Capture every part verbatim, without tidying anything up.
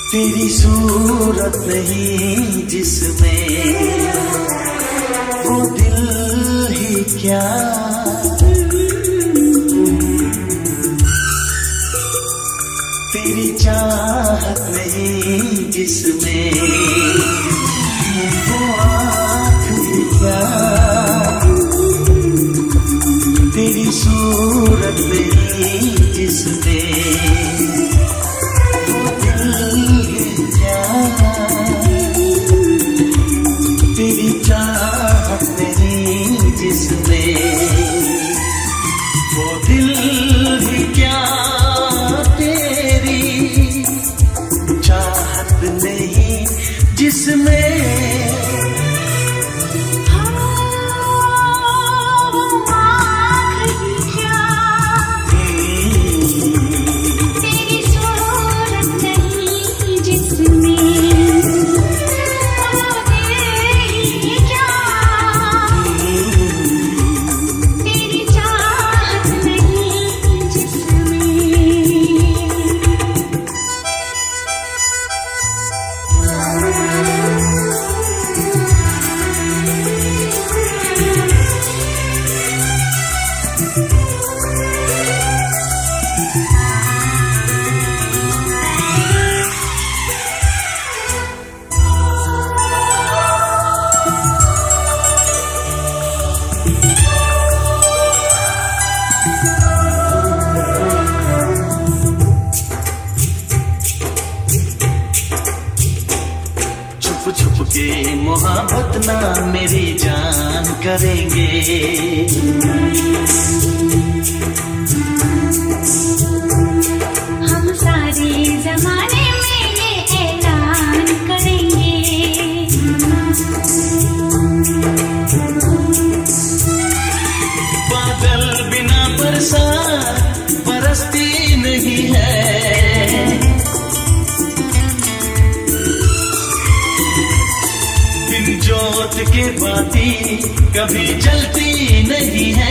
तेरी सूरत नहीं जिसमें वो दिल ही क्या, तेरी चाहत नहीं जिसमें वो आँख ही क्या, तेरी सूरत नहीं जिसमें तेरी चाहत नहीं जिसमें वो दिल ही क्या, तेरी चाहत नहीं जिसमें छुप के मोहब्बत ना मेरी जान करेंगे, हम सारे जमाने में ये ऐलान करेंगे, बादल बिना बरसात बरसती नहीं है, जोत के बाती कभी जलती नहीं है,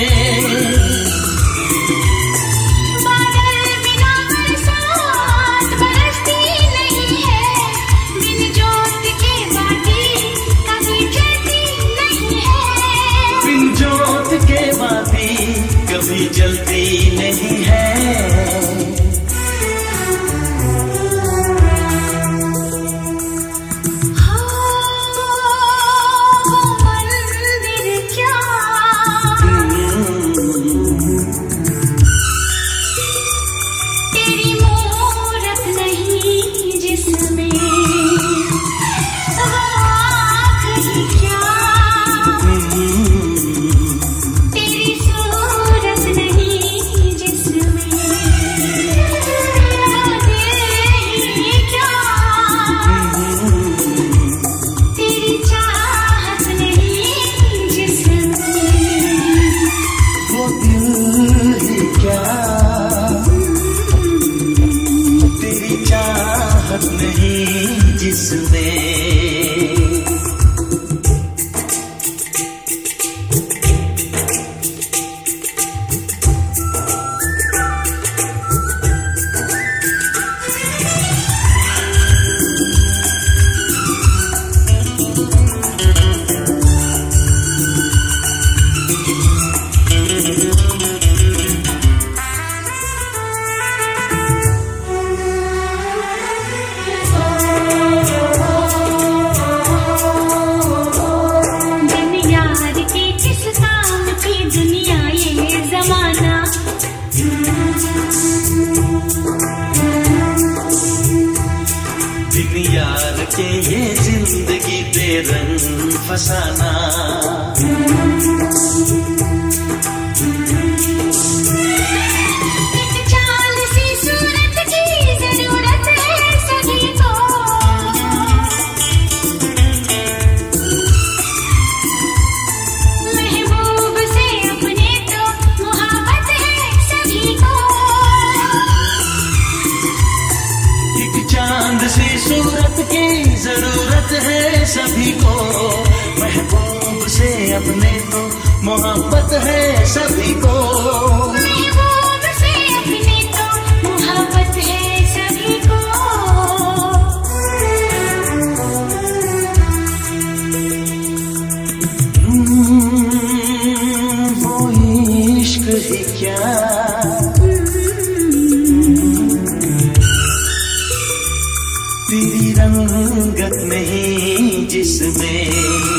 बादल बिना बरसात बरसती नहीं है, बिन जोत के बाती कभी जलती नहीं है, बिन जोत के बाती कभी जलती नहीं है। नहीं जिसमें यार के ये जिंदगी बेरंग फसाना, एक चाल सी सूरत की जरूरत है सभी को, महबूब से अपने तो मोहब्बत है सभी को, एक चांद सी सूरत की जरूरत है सभी को, महबूब से अपने तो मोहब्बत है सभी को, महबूब से अपने तो मोहब्बत है सभी को। तेरी रंगत नहीं जिसमें